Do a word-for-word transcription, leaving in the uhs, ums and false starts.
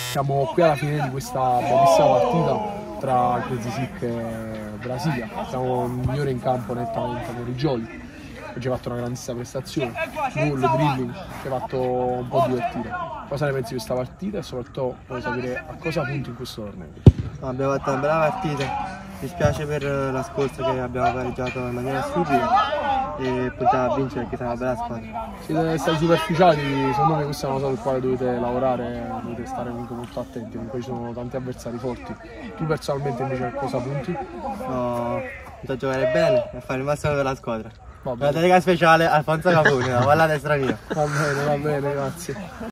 Siamo qui alla fine di questa bellissima partita tra Crazy Sick e Brasilia. Siamo il migliore in campo nettamente per i Jolly. Oggi ha fatto una grandissima prestazione, gol, dribbling, ci ha fatto un po' divertire. Cosa ne pensi di questa partita e soprattutto voglio sapere a cosa punti in questo torneo? Abbiamo fatto una bella partita, mi spiace per la scorsa che abbiamo pareggiato in maniera stupida e puntiamo a vincere perché siamo una bella squadra. Siete stati superficiali, secondo me questa è una cosa sul quale dovete lavorare, dovete stare comunque molto attenti, comunque ci sono tanti avversari forti. Tu personalmente invece a cosa punti? No, da giocare bene e fare il massimo per la squadra. Va Una bene, dedica speciale a Alfonso Capone, la palla destra mia. va bene, va bene, grazie.